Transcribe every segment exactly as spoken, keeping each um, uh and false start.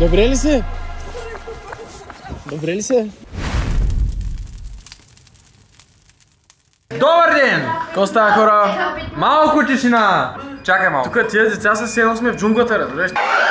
Добре ли си? Добре ли си? Добър ден! Какво става, хора? Малко тишина! Чакай малко. Тук тия деца са все едно сме в джунглата, разбираш?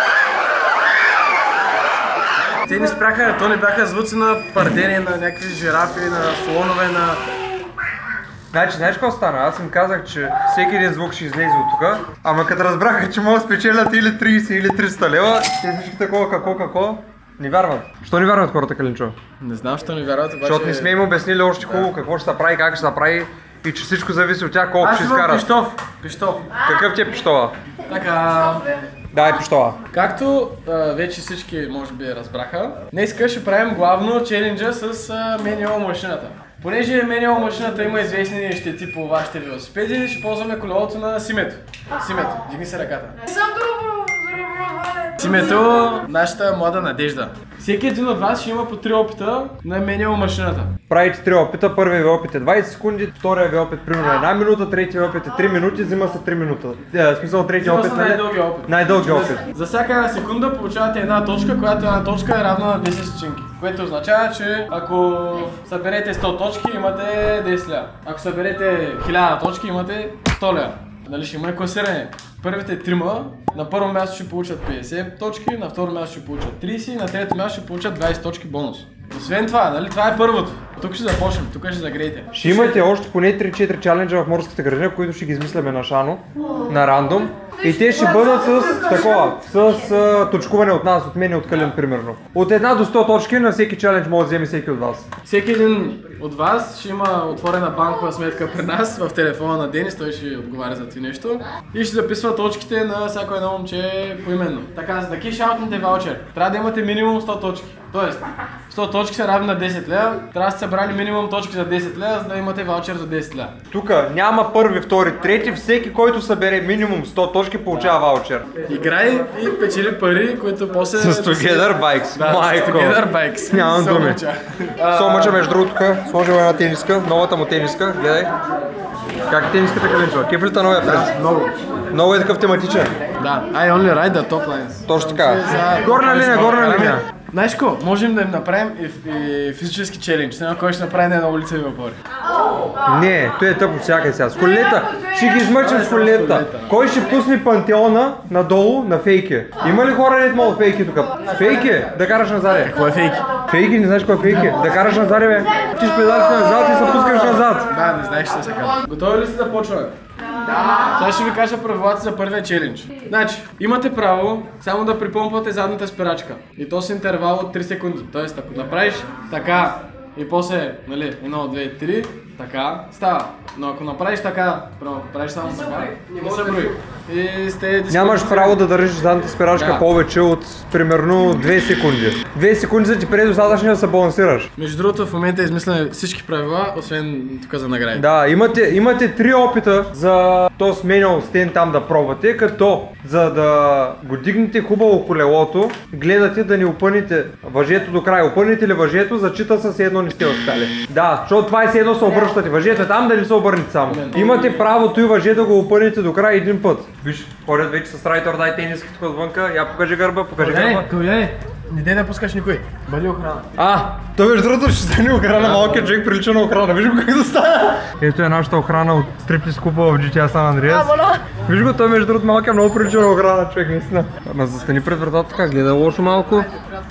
Те ни спряха, то не бяха звуци на пардени, на някакви жирафи, на слонове, на... Значи, знаеш какво стана? Аз им казах, че всеки един звук ще излезе от тук. Ама като разбраха, че могат да спечелят или трийсет или триста лева, те всички такова какво какво, не вярват. Що не вярват хората, Калинчо? Не знам, що не вярват, обаче... Защото не сме им обяснили още хубаво какво ще се прави, как ще се прави и че всичко зависи от тях, колко ще изкарат. Аз имам пищов. Пищов. Какъв ти е пищова? Така... Дай пищова. Както а, вече всички може би разбраха, днеска ще правим главно челенджа с а, менюал машината. Понеже менюал машината има известни щети по вашите велосипеди, ще ползваме колелото на Симето. Симето, дигни се ръката. Симето, нашата млада надежда. Всеки един от вас ще има по три опита на менюал машината. Правите три опита, първият ви опит е двайсет секунди, втория ви опит примерно една минута, третия опит е три минути, взима се три минути. В смисъл третия опит е най-дългия опит. Най-дългия опит. За, за всяка една секунда получавате една точка, която една точка е равна на десет стотинки. Което означава, че ако съберете сто точки, имате десет лева. Ако съберете хиляда точки, имате сто лева. Нали ще има класиране. Първите трима на първо място ще получат петдесет точки, на второ място ще получат трийсет и на трето място ще получат двайсет точки бонус. Освен това, нали, това е първото. Тук ще започнем, тук ще загреете. Ще имате още поне три-четири чаленджа в морската градина, които ще ги измисляме на шано, на рандом. И те ще бъдат с такова, с а, точкуване от нас, от мен и от Калин примерно. От една до сто точки на всеки чалендж може да вземе всеки от вас. Всеки един от вас ще има отворена банкова сметка при нас в телефона на Денис, той ще отговаря за това нещо. И ще записва точките на всяко едно момче поименно. Така, за да кешаутнете ваучер, трябва да имате минимум сто точки. Тоест, сто точки са равни на десет лева, трябва да сте събрали минимум точки за десет лева, за да имате ваучер за десет лева. Тук няма първи, втори, трети, всеки който събере минимум сто точки получава ваучер. Играй и печели пари, които после... С Together Bikes, да, майко. с Together Bikes. Нямам думи. Сомъча между другото тук, сложим една тениска, новата му тениска, гледай. Как е тениската, Калинчо? Кефлита новия през? Да, много. Много е такъв тематичен. Да, I only ride the top lines. Точно така. Горна линия, горна линия. Знаеш ко, можем да им направим и, и физически челендж, на кой ще направи на една улица и въпори. Не, той е тъпо всякъде сега. С колета, ще ги измъчим с колета. Кой ще пусне пантеона надолу на фейки? Има ли хора, не могат фейки тук? Фейки? Да караш назад. Какво е фейки? Фейки, не знаеш кой е фейки? Да караш назад, бе. Ти ще педалите назад и се пускаш назад. Да, не знаеш що се казва. Готови ли сте да почваме? Да. Сега ще ви кажа правилата за първия челендж. Значи, имате право само да припомпвате задната спирачка. И то с интервал от три секунди. Тоест, ако направиш така и после, нали, едно, две, три, така, става. Но ако направиш така, право, ако правиш само така, не се брои. И сте Нямаш право да държиш задната спирачка да. повече от примерно две секунди. две секунди за ти преди достатъчно да се балансираш. Между другото, в момента измисляме всички правила, освен тук за награди. Да, имате, имате три опита за този менюал стен там да пробвате, като за да го дигнете хубаво колелото, гледате да не опъните въжето до края. Опънете ли въжето, зачита с едно не сте успяли. Да, защото това е с едно се обръщате. Въжето е там да не се обърнете само. Имате правото и въже да го опънете до края един път. Виж, ходят вече с Ride or Die тениска тук отвънка. Я покажи гърба, покажи гърба. Кълняй, не дей да пускаш никой. Бъди охрана. А, той между другото ще стане охрана, малкият човек прилича на охрана. Виж го как да става. Ето е нашата охрана от стриплис купа в джи ти ей San Andreas. Виж го, той между другото малкият много прилича на охрана, човек, наистина. Ама застани пред вратата така, гледа лошо малко.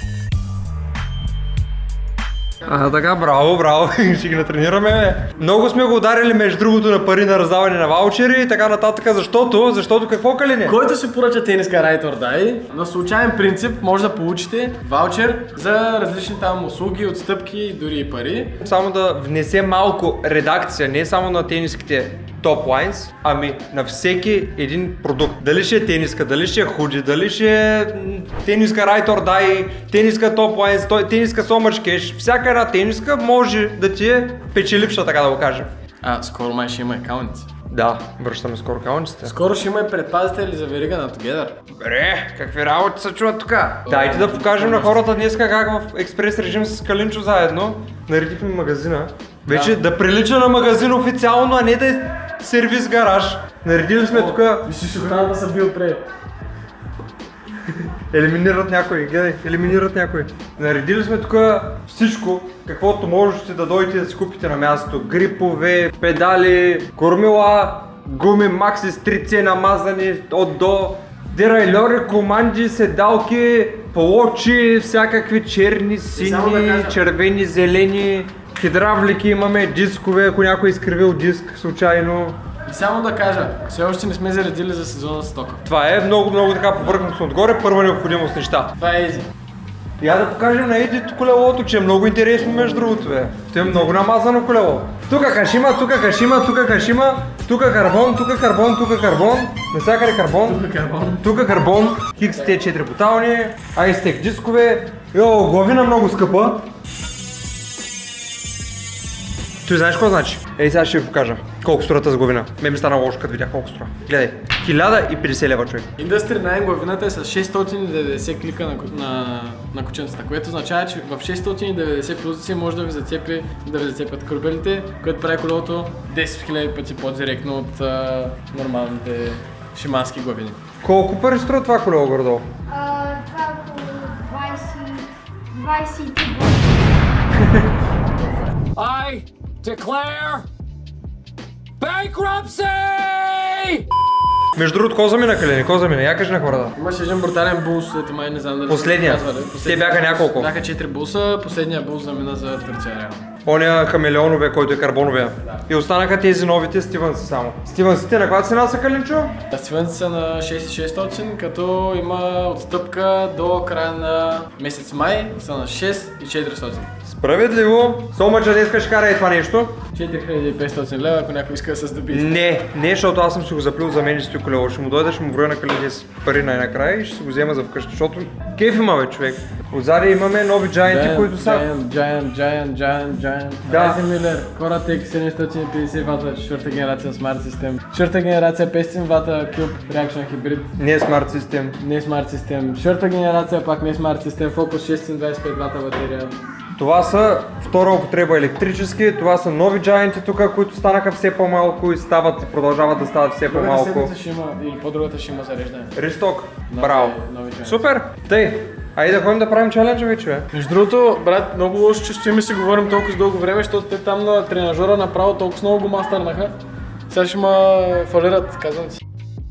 А, така, браво, браво, ще ги натренираме. Много сме го ударили между другото на пари на раздаване на ваучери и така нататък, защото, защото какво, Калине? Който се поръча тениска Ride or Die, на случайен принцип може да получите ваучер за различни там услуги, отстъпки, дори и пари. Само да внесе малко редакция, не само на тениските Top Lines, ами на всеки един продукт. Дали ще е тениска, дали ще е худи, дали ще е тениска Ride or Die, тениска Top Lines, тениска So Much Cash, всяка една тениска може да ти е печеливша, така да го кажем. А, скоро май ще има и каунници. Да, връщаме скоро каунците. Скоро ще има и предпазители за верига на Together. Бре, какви работи се чуват тук? Дайте да покажем на хората днес как в експрес режим с Калинчо заедно наредихме магазина. Вече да, да прилича на магазин официално, а не да е сервис гараж. Наредили сме тук. Виж, охраната са бил пре. Елиминират някой, гледай, елиминират някой. Наредили сме тук всичко, каквото можете да дойдете да си купите на място. Грипове, педали, кормила, гуми Макси с три ци намазани от до, дерайлери, команди, седалки, плочи, всякакви черни, сини, да червени, зелени, хидравлики имаме, дискове, ако някой е изкривил диск случайно. И само да кажа, все още не сме заредили за сезона стока. Това е много, много така повърхностно отгоре, първа необходимост неща. Това е изи. Я да покажем на Едито колелото, че е много интересно между другото, бе. Това е много намазано колело. Тука кашима, тука кашима, тука кашима, тука карбон, тука карбон, тука карбон, навсякъде карбон, тука карбон, тука карбон, Хикс Т четири бутални, Айстек дискове, йо, главина много скъпа. Той знаеш какво значи? Ей, сега ще ви покажа колко струва тази главина. Ме ми стана лошо, като видях колко струва. Гледай, хиляда и петдесет лева, човек. Industry найм главината е с шестстотин и деветдесет клика на, на, на кученцата, което означава, че в шестстотин и деветдесет позиции може да ви зацепи, да ви зацепят кърбелите, което прави колелото десет хиляди пъти по-директно от а, нормалните шимански главини. Колко пари струва това колело горе-долу? Това е около двайсет и три. I declare bankruptcy! Между другото, кой замина, Калини? Кой замина? Я кажи на хората. Имаше един брутален булс, ето май не знам дали Последния. Те бяха няколко. Бяха четири булса, последния булс замина за Турция реално. Оня хамелеонове, който е карбоновия. Да. И останаха тези новите Стивънси само. Стивънсите на каква цена са, Калинчо? Стивънси са на шест хиляди и шестстотин, като има отстъпка до края на месец май са на шест хиляди и четиристотин. Справедливо. Сомача днеска ще кара и това нещо. четири хиляди и петстотин лева, ако някой иска да се здоби. Не, не, защото аз съм си го заплил за мен и стои колело. Ще му дойда, ще му броя на Калини с пари най-накрая и ще се го взема за вкъщи, защото кеф има, бе, човек. Отзади имаме нови Giant, които са... Giant, Giant, Giant, Giant, Giant. Да. Ryzen Miller, Coratec седемстотин и петдесет вата, четвърта генерация Smart System. Четвърта генерация петстотин вата Cube Reaction Hybrid. Не е Smart System. Не е Smart System. Четвърта генерация пак не е Smart System. Focus шестстотин двайсет и пет вата батерия. Това са втора употреба електрически, това са нови Giant тук, които станаха все по-малко и стават и продължават да стават все по-малко. Другата седмица ще има, или по-другата ще има зареждане. Ристок, Нови- браво. нови Giant. Супер, тъй, айде да ходим да правим чаленджа вече, бе. Между другото, брат, много лошо, че стоим и си говорим толкова с дълго време, защото те там на тренажера направо толкова много го мастърнаха. Сега ще ма фалират, казвам ти.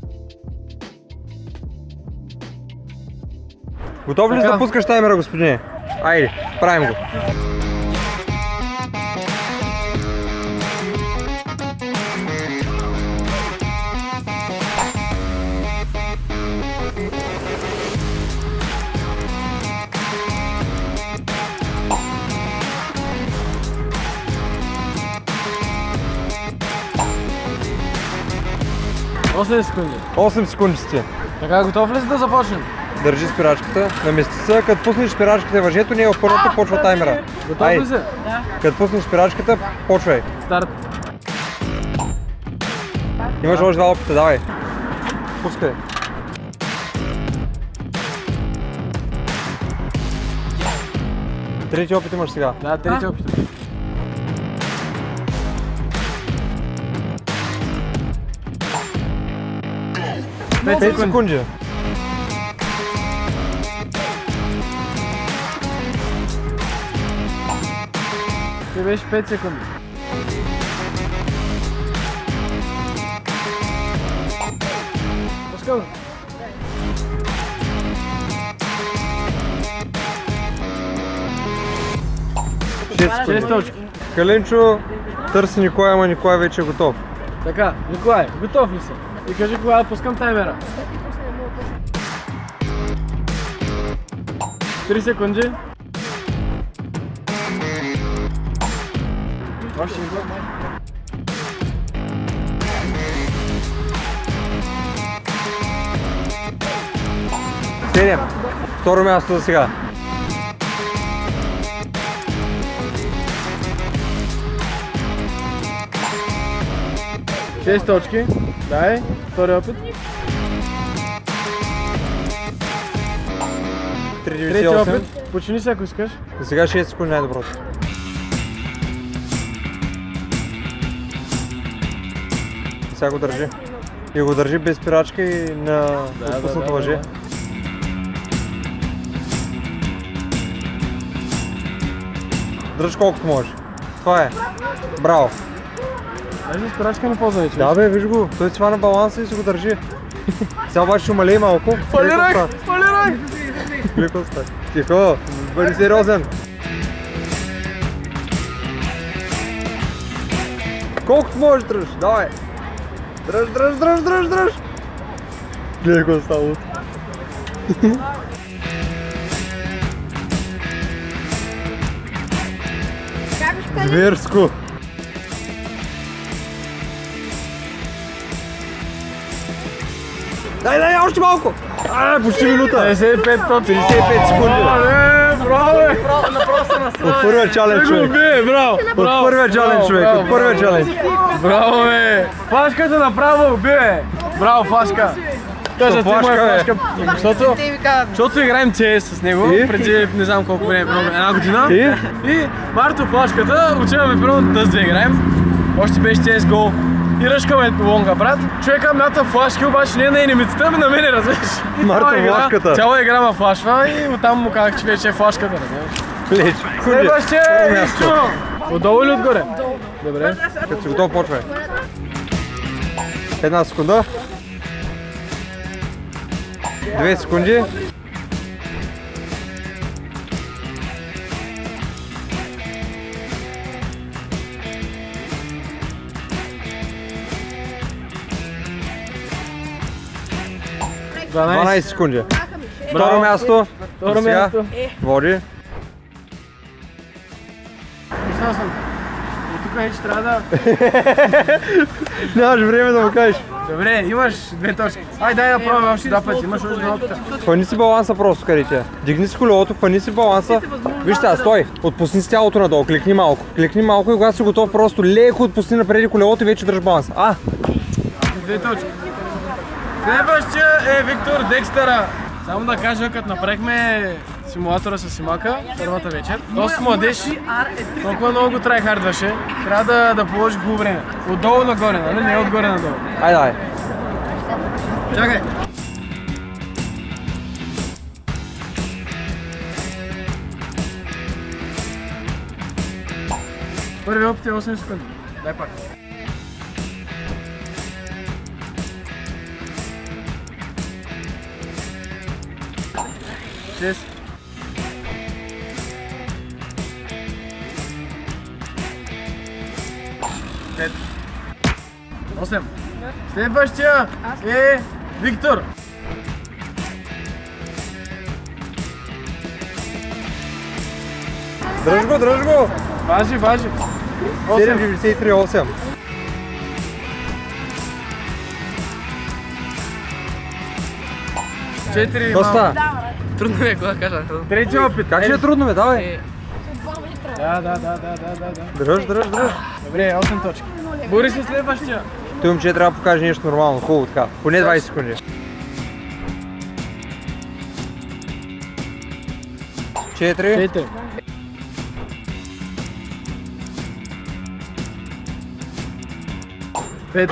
Готов ли си Така. да пускаш таймера, господине? Айде, правим го. осем секунди. осем секунди сте. Така, готов ли си да започнем? Държи спирачката на местеца. Като пуснеш спирачката въжето, ние в първото почва таймера. Готов Айде. ли си? Да. Като пуснеш спирачката, почвай. Старт. Имаш още два опита, давай. Пускай. Трети опит имаш сега. Да, трети опит. пет секунди. секунди. Ти беше пет секунди. Пускай го. шест секунди. шест точки. Калинчо търси Николай, ама Николай вече е готов. Така, Николай, готов ли си? И кажи кога да пускам таймера. три секунди. Още не го, май. седем. Второ място за сега. шест точки. Дай, втори опит. три Трети деветдесет и осем. опит. Почини се, ако искаш. За сега шест секунди най-доброто. Сега го държи. И го държи без спирачка и на отпуснато въже. Дръж колкото можеш. Това е. Браво. Даже спирачка не ползва вече. Да бе, виж го. Той си хвана баланса и си го държи. Сега обаче ще умалей малко. Фалирай! Фалирай! Леко стай. Тихо, бъди сериозен. Колкото можеш дръж, давай. Дръж, дръж, дръж, дръж, дръж. Гледай какво става. Зверско. Дай, дай, още малко! А, почти минута! петдесет и пет точки. петдесет и пет секунди. Браво, браво! Направо се настрани. От първия чалендж, човек. Браво! От първия чалендж, човек. От първия чалендж. Браво, бе! Флашката направо уби, бе! Браво, флашка! Той за флашка, бе? Защото, защото играем Си Ес с него И? преди не знам колко време, една година. И? И Марто флашката, отиваме примерно да с две играем. Още беше Си Ес Go. И ръшкаме лонга, брат. Човека мята флашки, обаче не е на енемицата, ами на мене, разбираш. Марто флашката. Цяла игра ма флашва и оттам му казах, че вече е флашката, разбираш. Леч. Следващия Първо е място. Исто. Отдолу или отгоре? Добре. Като си готов, почвай. Една секунда. Две секунди. дванайсет секунди. Второ място. Второ Сега място. води. Писал съм. И тук вече трябва да... Нямаш време да му кажеш. Добре, имаш две точки. Ай, дай да пробваме още два пъти, имаш още два опита. Хвани си баланса просто, карите. Дигни си колелото, хвани си баланса. Виж сега, стой. Отпусни си тялото надолу, кликни малко. Кликни малко и когато си готов, просто леко отпусни напред колелото и вече дръж баланса. А! Две точки. Следващия е Виктор Декстера. Само да кажа, като направихме симулатора с Симака първата вечер, доста младеж, толкова много го трайхардваше, трябва да, да положи хубаво време. Отдолу нагоре, нали? Не отгоре надолу. Айде, айде. Чакай! Първи опит е осем секунди. Дай пак. шест. пет. осем. Следващия е Виктор. Дръж го, дръж го! Важи, важи. седем деветдесет и три, осем. четири. Доста. Трудно ми е, кога кажа. Трети опит. Как ще е трудно, бе? Давай. Да, да, да, да, да, да, да. Дръж, дръж, дръж. Добре, осем точки. Бори се следващия. Той момче трябва да покаже нещо нормално, хубаво така. Поне двайсет секунди. четири. четири. пет.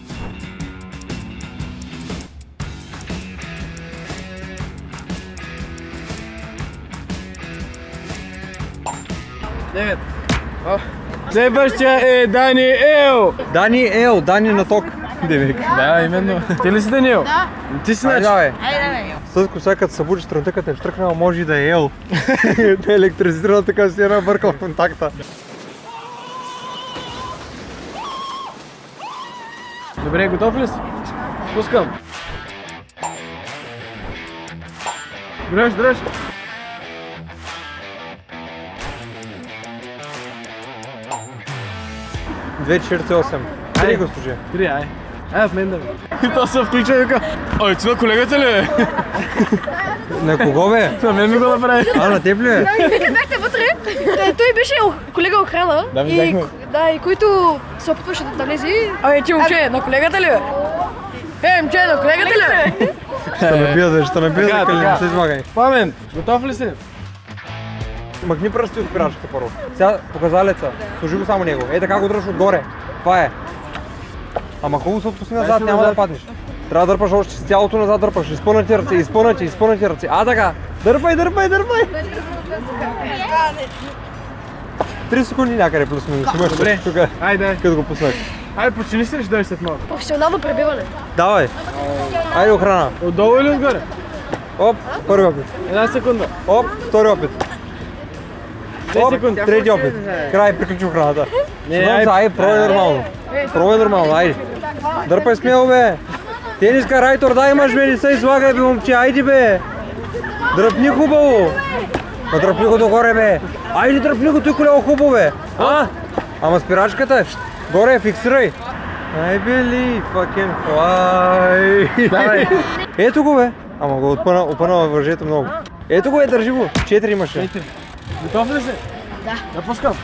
девет. Следващия е Даниел! Даниел, Дани на ток. Демек. Да, именно. Ти ли си Даниел? Да. Ти си Айде, начин. давай. Айде, Съдко сега като се будиш трънта, като е втръкнала, може и да е ел. Да е електризирана, така си една бърка в контакта. Добре, готов ли си? Пускам. Дръж, дръж. две четиридесет и осем. Три го служи. Три, ай. Ай, в мен да ми. И то се включва и вика. Ой, ти на колегата ли е? На кого бе? На мен ми го направи. А, на теб ли е? Вие бяхте вътре, той, той беше колега охрана. Да, и, видяхме. да, и който се опитваше да влезе. Ай, ти момче, на колегата ли е? Е, момче, на колегата ли е? Ще набият, бе, ще набият, Така, да не така. се измагай. Пламен, готов ли си? Махни пръсти от спирачката първо. Сега показалеца. Служи го само него. Ей така го дръж отгоре. Това е. Ама хубаво се отпусни назад, се няма назад. да паднеш. Трябва да дърпаш още с тялото назад дърпаш. Изпънати ръце, изпънати, изпънати ръце. А така. Дърпай, дърпай, дърпай. три секунди някъде плюс минус. Добре. Тук, Айде. като го пуснах. Айде, почини се, ще дойде след малко. Професионално пребиване. Давай. Айде охрана. Отдолу или отгоре? Оп, първи опит. Една секунда. Оп, втори опит. Две Оп, секунди. трети опит. Край, приключи охраната. Не, Айде, айде. айде, пробай нормално. Пробай нормално, айде. Дърпай смело, бе. Тениска Райтор, дай имаш бе, не се излагай, бе, момче, айде, бе. Дръпни хубаво. Ма дръпни го догоре, бе. Айде, дръпни го, той колело хубаво, бе. А? Ама спирачката, горе, фиксирай. I believe I can fly. Давай. Ето го, бе. Ама го отпъна, опъна във въжето много. Ето го, е, държи го. Четири имаше. Четири. Готов ли си? Да. Напускам.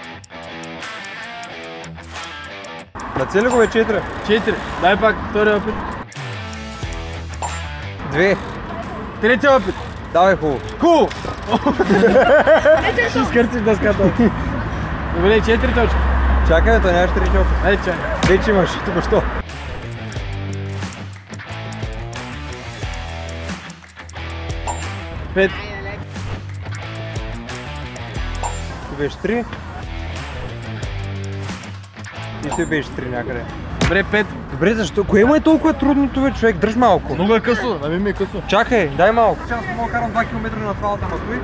Нацели го, бе, четири. Четири. Дай пак втори опит. Две. Трети опит. Давай хубаво. Хубаво! Ще изкърциш дъската. Добре, четири точки. Чакай, бе, то нямаш трети опит. Айде, чакай. Вече имаш, тук що. Пет. Ти беше три. И ти беше три някъде. Добре, пет. Добре, защо? Кое му е толкова трудното, бе, човек? Дръж малко. Много е късо, на ми ми е късо. Чакай, дай малко. Аз мога да карам два километра на асфалта, ама той.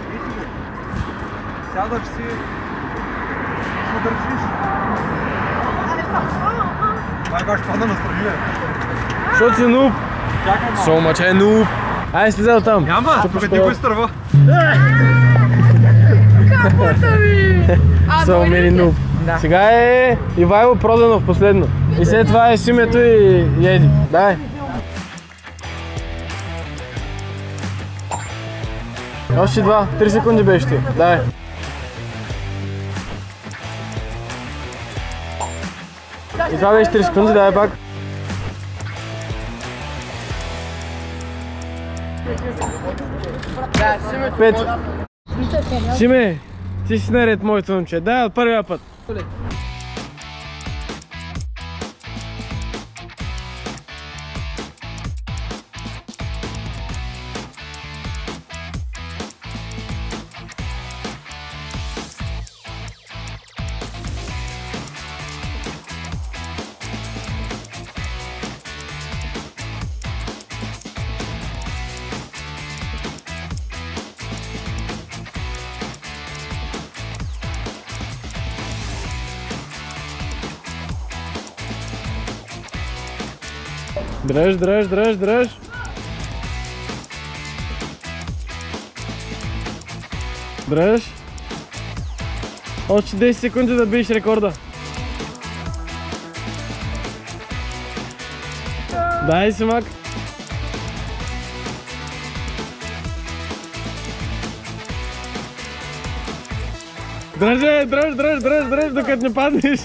Сядаш си. Ще държиш. Майка ще пада настрани, бе. Защото си нуб. Чакай малко. Со, мача е нуб. Айде, слезе от там. Няма, тук ти го изтърва. Капота ми! А, Со, мени нуб. Сега е Ивайло Проданов последно. И след това е Симето и Еди. Дай. Още два. Три секунди беше ти. Дай. И това беше три секунди. Дай пак. Пет. Симе, ти си наред, моето момче. Дай от първия път. Дръж, дръж, дръж, дръж. Дръж. Още десет секунди да биеш рекорда. Дай си, мак. Дръжи, дръж, дръж, дръж, дръж, докато не паднеш.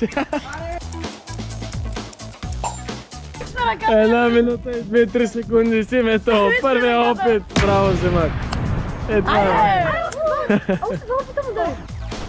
Една минута и две-три секунди си мето. Първия опит. Браво, Зимак. Е това е. Още два опита му дай.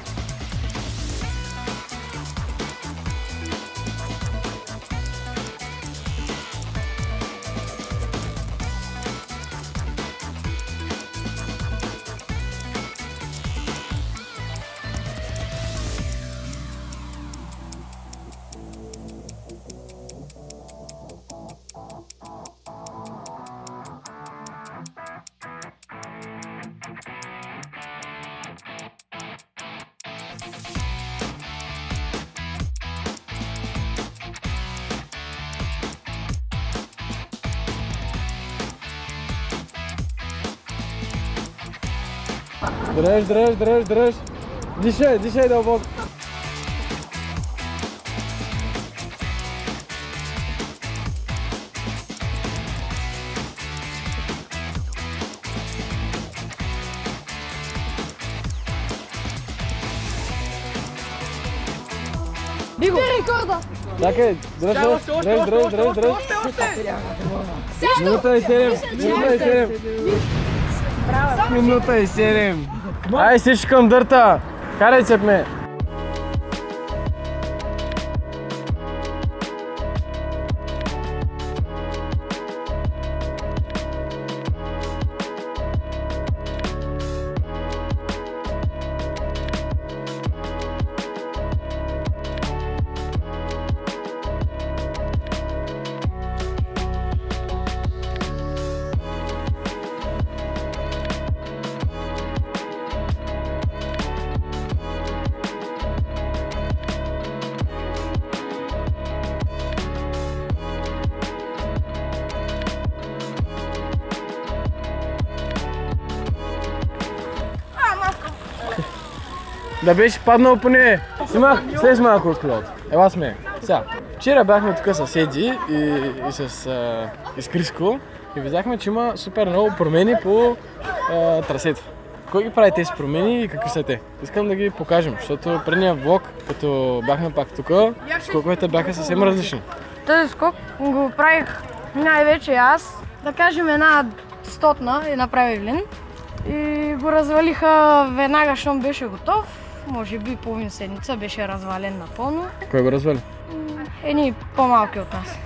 Дръж, дръж, дръж, дръж. Дишай, дишай дълбоко. Биго! Рекорда! Чакай, дръж, дръж, дръж, дръж, дръж, дръж. Минута и седем, минута и седем. Минута и седем. Ай, всички към дърта. Карай се ме. да беше паднал поне. Снимах, слез малко от колелото. Ела сме. Сега, вчера бяхме тук с Еди и, и с, а, и с Криско и видяхме, че има супер много промени по а, трасето. Кой ги прави тези промени и какви са те? Искам да ги покажем, защото предния влог, като бяхме пак тук, скоковете бяха съвсем различни. Този скок го правих най-вече аз, да кажем една стотна и направи Евлин. И го развалиха веднага, щом беше готов. Може би половин седмица беше развален напълно. Кой го развали? Едни по-малки от нас.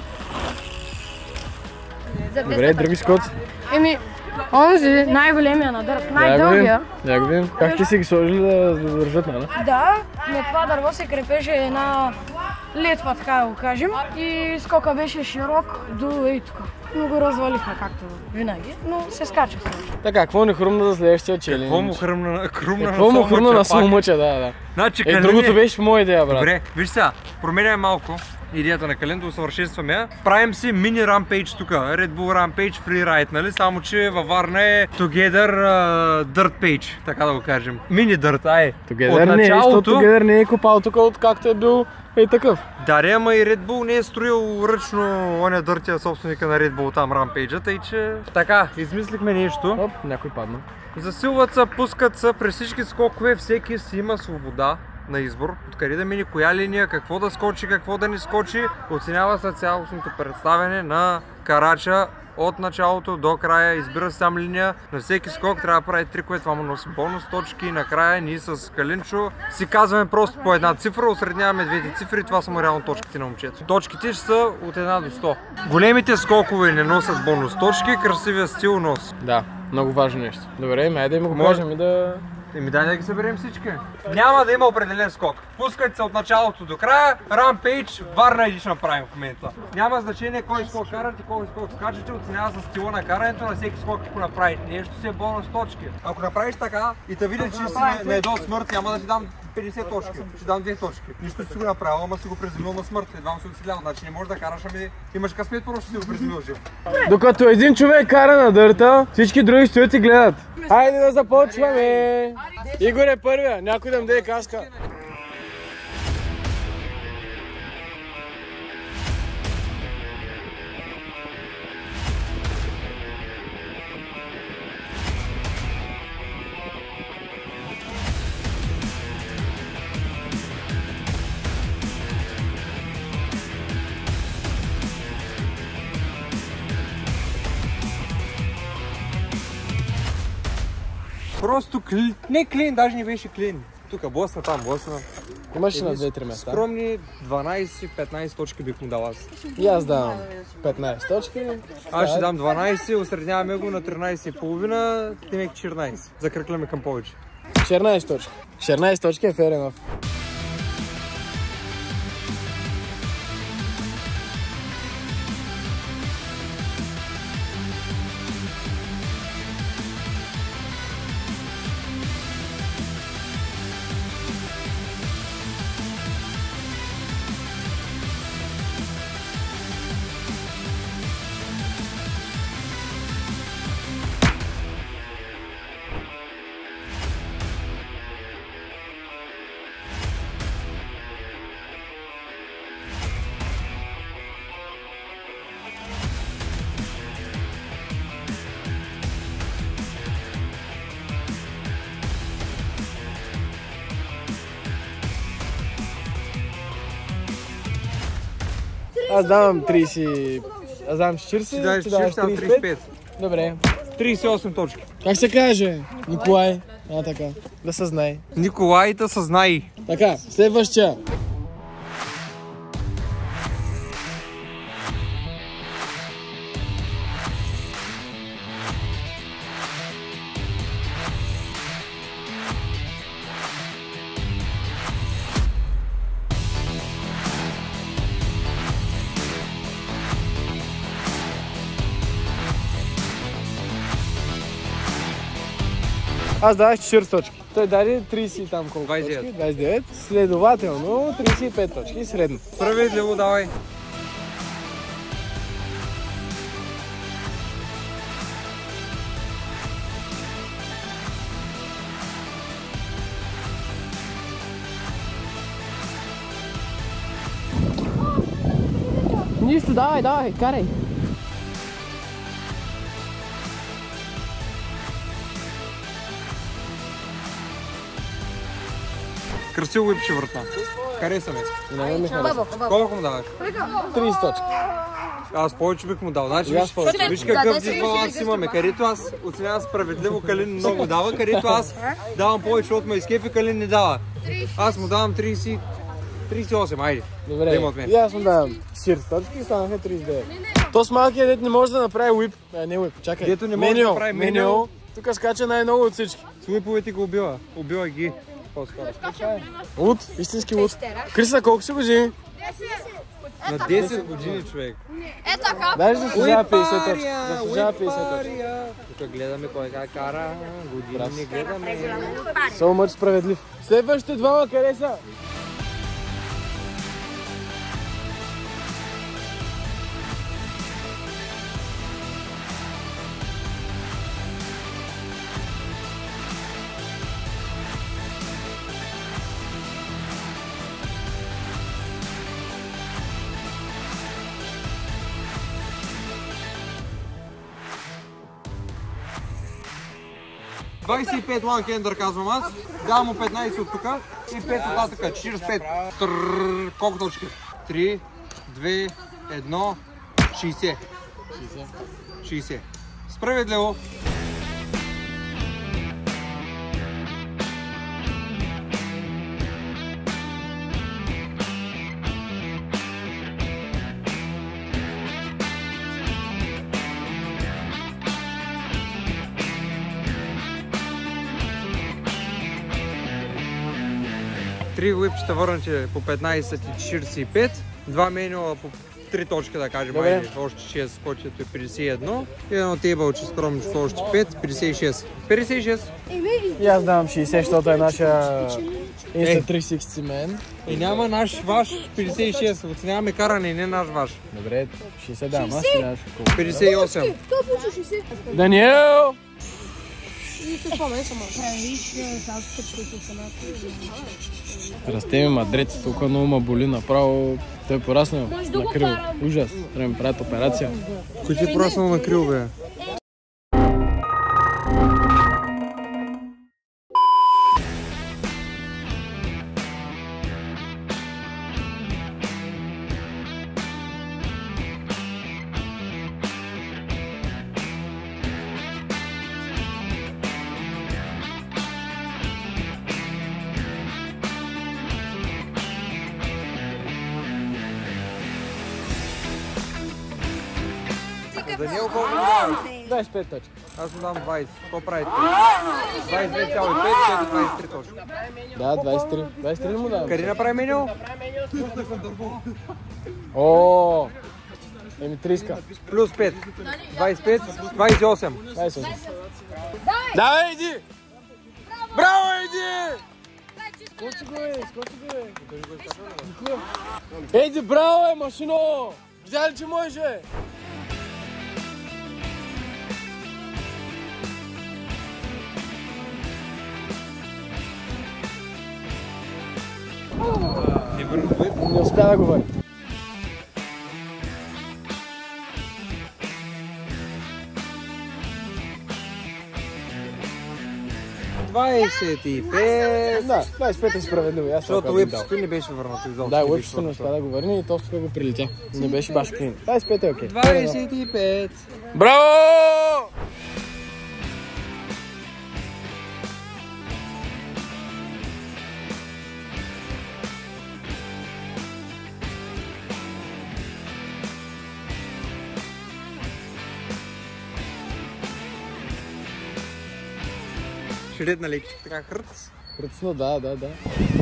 Добре, други скоци? Еми, онзи, най-големия на дърт, най-дългия. Я го видим. Как ти си ги сложили да държат, нали? Да, на това дърво се крепеше една летва, така да го кажем. И скока беше широк до ей тук. Но го развалиха, както винаги, но се скача. Така, какво ни хрумна за следващия челендж? Какво му хрумна, хрумна Какво му хрумна на Салмъча, да, да. Значи, е, другото беше моя идея, брат. Добре, виж сега, променяме малко идеята на Калин, да усъвършенстваме я. Правим си мини Rampage тук, Red Bull Rampage Freeride, нали? Само че във Варна е Together uh, Dirt Page, така да го кажем. Мини Dirt, ай. Together не е, защото Together не е копал тук, откакто е бил ей такъв. Даре, ама и Red Bull не е строил ръчно оня дъртия собственика на Red Bull там Rampage-ата и че... Така, измислихме нещо. Оп, някой падна. Засилват се, пускат се, при всички скокове всеки си има свобода на избор, откъде да мине, коя линия, какво да скочи, какво да не скочи. Оценява се цялостното представяне на карача от началото до края, избира се сам линия. На всеки скок трябва да прави трикове, това му носи бонус точки. Накрая ние с Калинчо си казваме просто по една цифра, осредняваме двете цифри и това са му реално точките на момчето. Точките ще са от една до сто. Големите скокове не носят бонус точки, красивия стил носи. Да, много важно нещо. Добре, ме да им го кажем и да... Еми дай да ги съберем всички. Няма да има определен скок. Пускайте се от началото до края. Rampage, Варна Edition правим в момента. Няма значение кой скок карате, кой скок скачате, оценява за стила на карането на всеки скок, ако направите нещо си е бонус точки. Ако направиш така и те видя, че си на едно смърт, няма да ти дам петдесет точки, ще дам две точки. Нищо си го направил, ама си го приземил на смърт, едва му си оцелял, значи не можеш да караш, ами имаш късмет, просто ще си го приземил жив. Докато един човек кара на дърта, всички други стоят и гледат. Хайде да започваме! Игор е първия, някой да ми даде каска. Просто клин, не клин, даже не беше клин. Тук блъсна, там блъсна. Имаш на две-три места. Скромни дванайсет-петнайсет точки бих му дал аз. И аз давам петнайсет точки. Аз ще дам дванайсет, осредняваме го на тринайсет и половина, темек четиринайсет. Закръгляме към повече. четиринайсет точки. четиринайсет точки е fair enough. Аз давам трийсет... Аз давам четирийсет, ти даваш трийсет и пет. Добре. трийсет и осем точки. Как се каже? Николай. А, така. Да се знае. Николай да се знае. Така, следващия. Аз давах четирийсет точки. Той даде трийсет там колко двайсет и девет. точки? двайсет и девет. Следователно трийсет и пет точки средно. Справедливо, давай. Нищо, давай, давай, карай. Красиво уипче врата. Хареса ми. И на мен ми хареса. Колко му даваш? трийсет точки. Аз повече бих му дал. Значи, И аз повече. виж, виж какъв дисбаланс имаме. Където аз оценявам справедливо, Калин много дава, където аз давам повече от ме изкепи, Калин не дава. Аз му давам трийсет, трийсет и осем, айде. Добре, Да има от мен. и аз му давам четирийсет точки и станаха трийсет и девет. То с малкият дет не може да направи уип. А, не уип, чакай. Дето не може да Меню, направи меню. меню. Тук скача най-много от всички. С уиповете го убива. Убива ги. По-скоро. Луд, истински луд. Криса, колко си години? На десет години, човек. Е така. Даже заслужава петдесет точки. Заслужава петдесет точки. Тук гледаме кой как кара. Години не гледаме. So much справедлив. Следващите двама къде са? двайсет и пет ланкендър казвам аз. Давам му петнайсет от тук и пет от татъка. четирийсет и пет. Трррррр. Колко точки? три, две, едно, шейсет. шейсет. Справедливо. Три уипчета върнати по петнайсет и четирийсет и пет. Два менюа по три точки, да кажем. Айде, още шест, който е петдесет и едно. И едно тейбълче скромно число още пет, петдесет и шест. петдесет и шест. И аз давам шейсет, защото е наша Insta триста и шейсет мен. И няма наш ваш петдесет и шест. Оценяваме каране, не наш ваш. Добре, шейсет давам, аз ти даваш колко? петдесет и осем. Даниел! Расте ми мадрец, толкова много ма боли направо. Той е пораснал на криво. Ужас. Трябва да ми правят операция. Кой ти е пораснал на криво, бе? Даниел, колко му даваш? двайсет и пет точки. Аз му дам двайсет. Какво правите? двайсет и две цяло и пет, след двайсет и три точки. Да, двайсет и три. двайсет и три ли му давам? Къде направи меню? О, еми триска. Плюс пет. двайсет и пет, двайсет и осем. двайсет и осем. Давай, иди! Браво, иди! Скочи го, е, скочи го, е. Ейди, браво, е, машино! Видя ли, че може? Не успя да говори. двайсет и пет. Да, двайсет и пет е справедливо. Защото уипчето не беше върнато изобщо. Да, уипчето не успя да говори и точно така го прилетя. Не беше баш клин. двайсет и пет е окей. двайсет и пет. Браво! Шред, нали? Така хърц. Пръцно, да, да, да.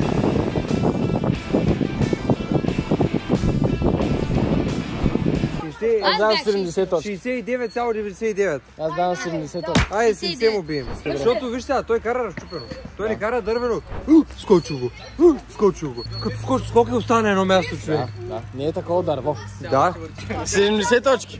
Аз давам седемдесет точки. шейсет и девет цяло деветдесет и девет. Аз давам седемдесет точки. Айде, седемдесет му бием. Защото виж сега, той кара разчупено. Той не кара дървено. У, скочил го. У, скочил го. Като скочи, скока остане едно място, човек. Да, да. Не е такова дърво. Да. седемдесет точки.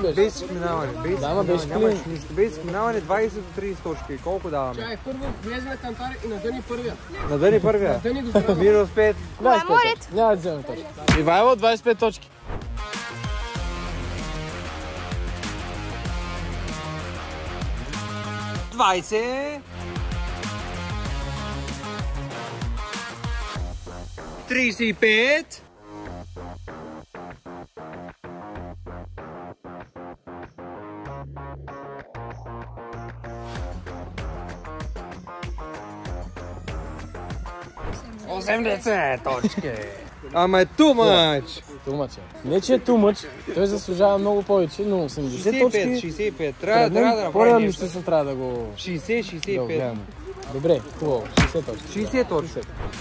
беше. Без изминаване. Без Да, ама беше изминаване, клин. нямаш нищо. Без изминаване двайсет до трийсет точки. Колко даваме? Чай, първо влезе на кантар и надъни първия. Надъни първия. Надъни го здраво. Минус пет. двайсет и пет точки. Няма да вземем точки. Ивайло, двайсет и пет точки. двайсет. трийсет и пет. осемдесет точки. Ама е too much. Тумач е. Не, че е тумач, той заслужава много повече, но осемдесет точки... шейсет и пет. Трябва, трябва да направим По-реалистично нещо. трябва да го... шейсет, шейсет да и го пет. гледаме. Добре, хубаво, шейсет точки. шейсет точки.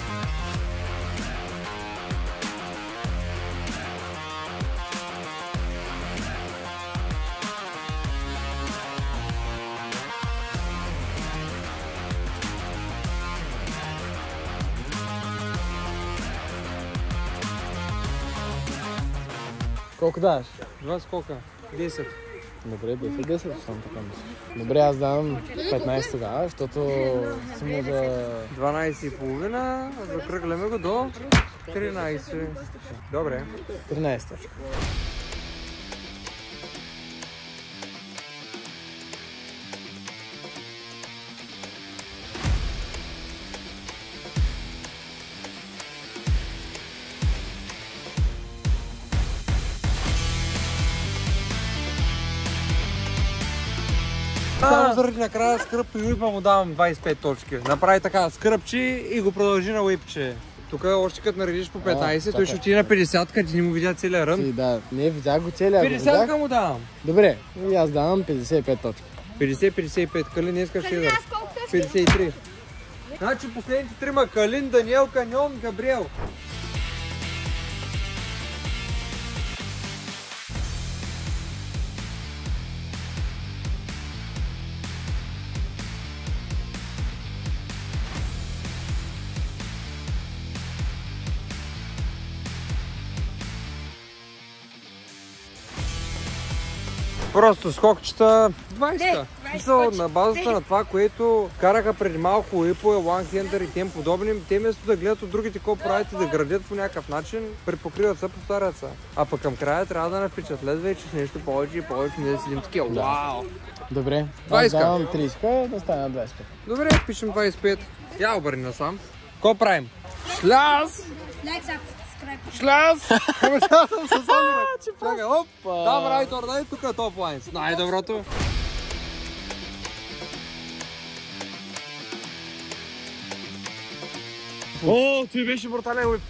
Колко даваш? Два скока. десет. Добре, десет десет, само така мисля. Добре, аз давам петнайсет тогава, защото съм да... дванайсет и половина. Закръгляме го до тринайсет. Добре. тринайсет точки. Само заради накрая скръп и уипа му давам двайсет и пет точки. Направи така, скръпчи и го продължи на уипче. Тук още като наредиш по петнайсет, той ще отиде на петдесет, като не му видя целия рън. Ти, да, не видях го целия, го петдесет видях. му давам. Добре, и аз давам петдесет и пет точки. петдесет петдесет и пет. Калин днеска ще идва. петдесет и три. Значи последните трима: Калин, Даниел, Каньон, Габриел. Просто скокчета двайсет. Смисъл, на базата на това, което караха преди малко Уипо, One-Hander и тем подобни, те вместо да гледат от другите какво правят и да градят по някакъв начин, препокриват се, повтарят се. А пък към края трябва да напечатлят вече с нещо повече и повече, не да седим такива. Вау! Добре, аз двайсет. давам трийсет, да стане двайсет и пет. Добре, пишем двайсет и пет. Я обърни насам. Какво правим? Шляз! Шляз! Ама сега съм със Сондра. Чакай, оп! Там райтор, дай тук е топ лайнс. Най-доброто. О, той беше брутален уип.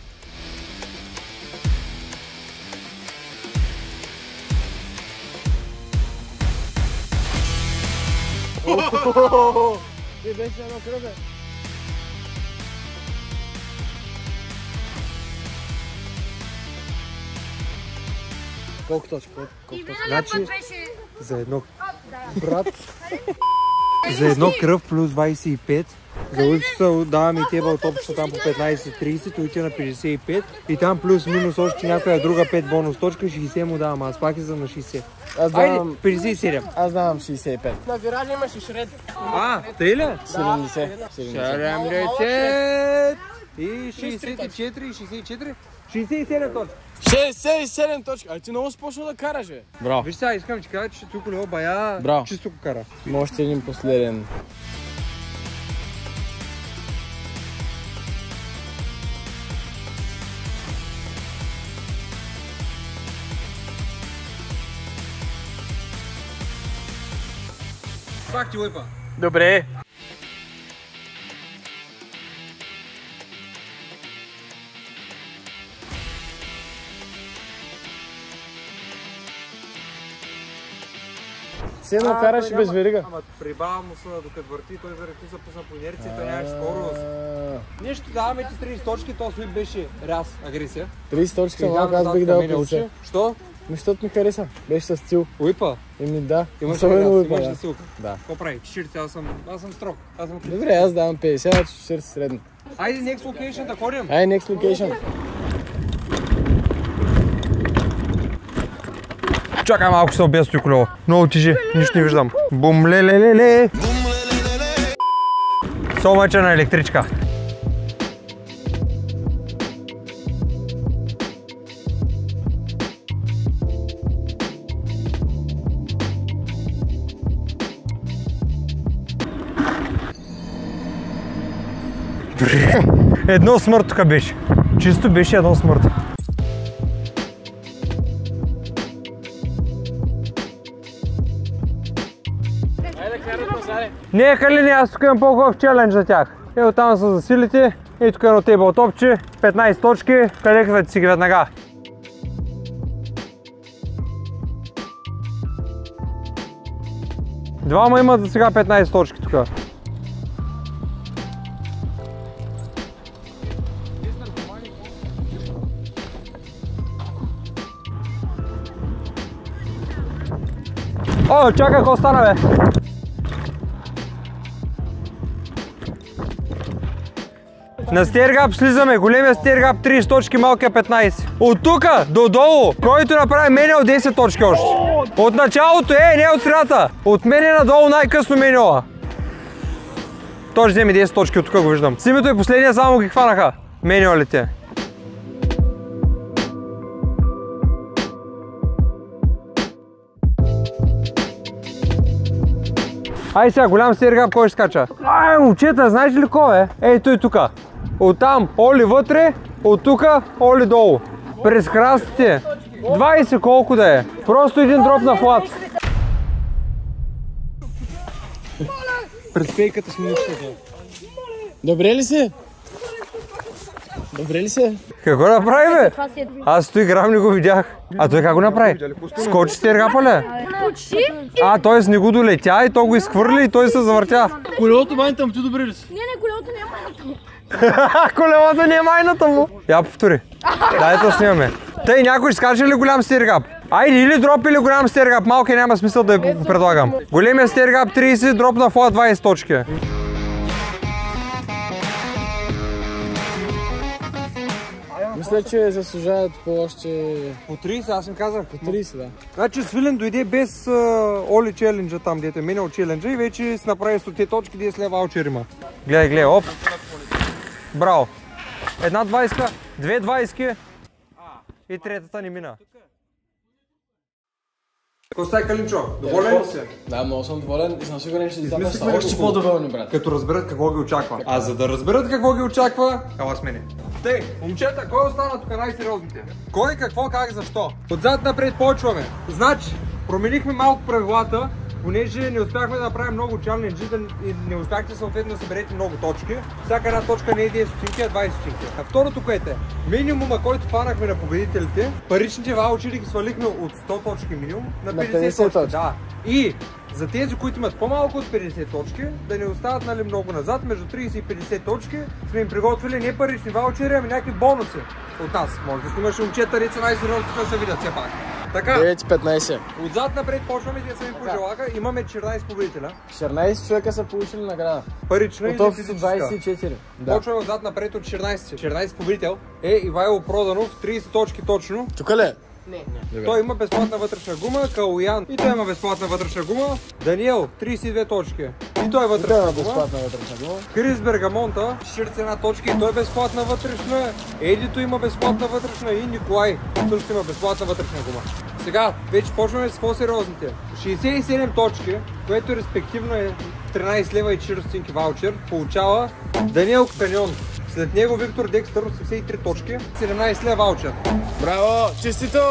Ти беше едно кръве. Колко точки? Колко точки? Значи, за едно... Брат. За едно кръв плюс двайсет и пет. За улицата даваме и теба от общо там по петнайсет трийсет, уйти на петдесет и пет. И там плюс минус още някоя друга пет бонус точка, шейсет му давам, аз пак съм на шейсет. Аз Айде, давам... петдесет и седем. Аз давам шейсет и пет. На виража имаше шред. А, тъй ли? седемдесет. седемдесет и шейсет и четири, и шейсет и четири, шейсет и седем точки. шейсет и седем точки. А ти много спочна да караш, бе. Браво. Виж сега, искам да ти кажа, че тук колело бая Браво. чисто го кара. Има още един последен. Пак ти уипа. Добре. Се едно караш без верига. Ама прибава му се докато върти, той заради се пусна по инерция, той нямаше скорост. Нещо даваме ти трийсет точки, този слип беше ряз, агресия. трийсет точки са малко, аз бих дал петдесет. Що? Ми, защото ми хареса. Беше с цил. Уипа? Еми да. Имаш ли Особено ряз, уипа, имаш да. ли силка? Да. Какво прави? четирийсет, аз съм, аз съм строг. Аз съм... Добре, аз давам петдесет, четирийсет средно. Айде, next location да ходим. Ай, next location. Чакай малко, се обия стои колело. Много тежи, нищо не виждам. Бум ле ле ле ле. Солмача на електричка. Едно смърт тук беше. Чисто беше едно смърт. Не, Калини, аз тук имам по-хубав челендж за тях. Ето там са засилите. И тук едно тейбъл топче. петнайсет точки. Калеквате си ги веднага. Двама имат за сега петнайсет точки тук. О, чакай, какво стана, бе? На стергап слизаме. Големия стергап трийсет точки, малкия петнайсет. От тука до долу, който направи менео десет точки още. От началото, е, не от средата. От мене надолу най-късно менеоа. Той ще вземе десет точки, от тука го виждам. С името и последния само ги хванаха. Менеолите. Ай сега, голям стергап, кой ще скача? Ай, момчета, знаеш ли кой е? Ей, той тука. Оттам Оли вътре, от тука Оли долу. През храстите. двайсет колко да е. Просто един дроп на флат. Пред фейката сме нещата. Добре ли си? Добре ли си? Какво направи, бе? Аз стои грам не го видях. А той как го направи? Скочи стергапа ли? А, т.е. не го долетя и той го изхвърли и той се завъртя. Колелото майната му, ти добре ли си? Не, не, колелото не е майната му. Колелото не е майната му. Я повтори. Дайте да снимаме. Тъй, някой ще скаже ли голям стергап? Айде, или дроп или голям стергап. Малки няма смисъл да я предлагам. Големия стергап трийсет, дроп на флат двайсет точки. Мисля, че заслужават по още... По трийсет, аз им казах. По трийсет, да. Значи Свилен дойде без uh, Оли челенджа там, дето е минал челенджа и вече си направи сто точки, десет лева ваучер има. Гледай, гледай, оп. Браво. Една двайска, две двайски и третата не мина. Какво става, Калинчо? Доволен ли си? Да, много съм доволен и съм сигурен, че децата са още по-доволни, брат. Като разберат какво ги очаква. А за да разберат какво ги очаква, ела с мене. Тъй, момчета, кой остана тук най-сериозните? Кой, какво, как, защо? Отзад напред почваме. Значи, променихме малко правилата, понеже не успяхме да направим много чаленджи и не успяхте съответно да съберете много точки. Всяка една точка не е десет стотинки, а двайсет стотинки. А второто, което е, минимума, който фанахме на победителите, паричните ваучери ги свалихме от сто точки минимум на петдесет точки. Да. И за тези, които имат по-малко от петдесет точки, да не остават, нали, много назад, между трийсет и петдесет точки, сме им приготвили не парични ваучери, ами някакви бонуси от нас. Може да снимаш момчета, деца най-сериозно тук да се видят все пак. Така, девет петнайсет. Отзад напред почваме, те са ми пожелаха. Имаме четиринайсет победителя. четиринайсет човека са получили награда. Парична и от физическа. двайсет и четири. Да. Почваме отзад напред от четиринайсет. четиринайсет победител е Ивайло Проданов, трийсет точки точно. Тук ли? Не. Той има безплатна вътрешна гума, Калуян и той има безплатна вътрешна гума. Даниел, трийсет и две точки. И той е вътрешна има гума. безплатна вътрешна гума. Крис Бергамонта, четирийсет и една точки и той е безплатна вътрешна. Едито има безплатна вътрешна и Николай също има безплатна вътрешна гума. Сега вече почваме с по-сериозните. шейсет и седем точки, което респективно е тринайсет лева и четирийсет стотинки ваучер, получава Даниел Каньон. След него Виктор Декстър, осемдесет и три точки, седемнайсет лева ваучер. Браво! Честито!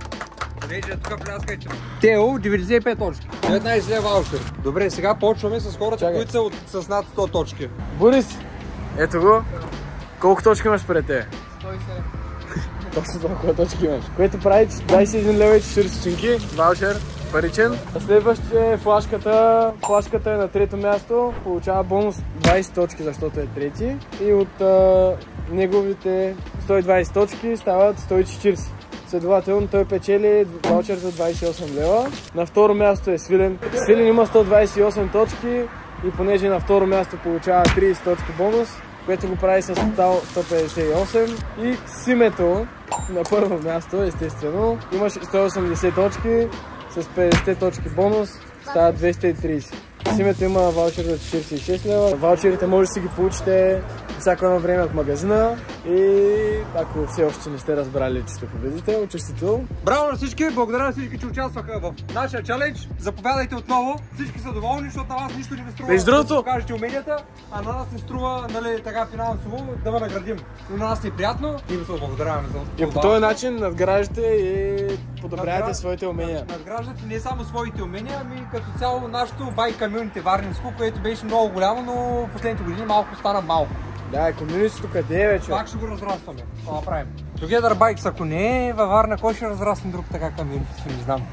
Вече тук пляска и че. Тео, деветдесет и пет точки, деветнайсет лева ваучер. Добре, сега почваме с хората, Чакай. които са от, с над сто точки. Борис! Ето го. Колко точки имаш пред те? сто и седем. Точно толкова точки имаш. Което прави двайсет и един лева и четирийсет стотинки, ваучер, паричен. А следващия е флашката. Флашката е на трето място. Получава бонус двайсет точки, защото е трети. И от а, неговите сто и двайсет точки стават сто и четирийсет. Следователно той печели ваучер за двайсет и осем лева. На второ място е Свилен. Свилен има сто двайсет и осем точки и понеже на второ място получава трийсет точки бонус, което го прави с тотал сто петдесет и осем. И с името на първо място, естествено, имаш сто и осемдесет точки, с петдесет точки бонус става двеста и тридесет. С името има ваучер за четиридесет и шест лева. Ваучерите може да си ги получите всяко едно време от магазина и ако все още не сте разбрали, че сте победител, честито. Браво на всички, благодаря на всички, че участваха в нашия чалендж. Заповядайте отново, всички са доволни, защото на вас нищо не ви струва Между другото, да покажете уменията, а на нас не струва, нали, така финансово да ме наградим. Но на нас е приятно и ви се благодаряваме за това. И по този начин надграждате и подобрявате Надград... своите умения. Надграждате не само своите умения, ами като цяло нашото байк комюнити Варненско, което беше много голямо, но в последните години малко стана малко. Да, комюнитито къде е вече? Пак ще го разрастваме. Това направим. Together Bikes, ако не е във Варна, кой ще разрасне друг така комюнити? Не знам.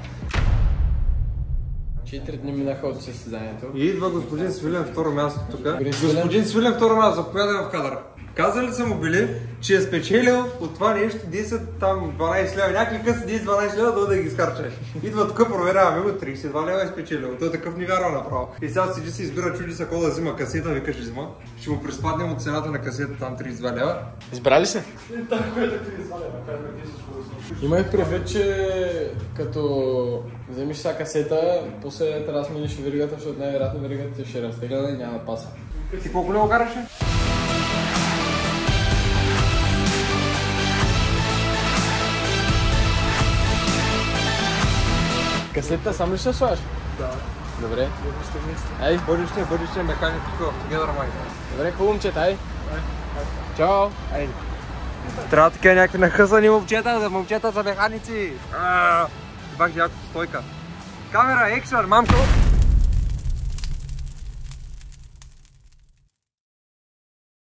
Четири дни минаха от състезанието. И идва господин Свилен второ място тук. Свилен. Господин Свилен второ място, заповядай в кадър. Казали са му били, че е спечелил от това нещо десет, там дванайсет лева, някакви къси десет дванайсет лева, да да ги изкарча. Идва тук, проверяваме го, тридесет и два лева е спечелил. Той такъв ни вярва направо. И сега седи си избира, чуди се кой да взима касета, викаш взима. Ще му приспаднем от цената на касета там тридесет и два лева. Избрали се? Имах предвид, че като вземеш сега касета, после трябва да смениш веригата, защото най-вероятно веригата ще разтегля и няма да паса. Ти колко лева караше? Касетата сам ли ще слагаш? Да. Добре. Ай. Бъдеще, бъдеще механик тук в Together Bikes. Добре, хубаво момчета, ай. Чао. Ай. Трябва така някакви нахъсани момчета, за момчета за механици. Бах якото стойка. Камера, екшън, мамко!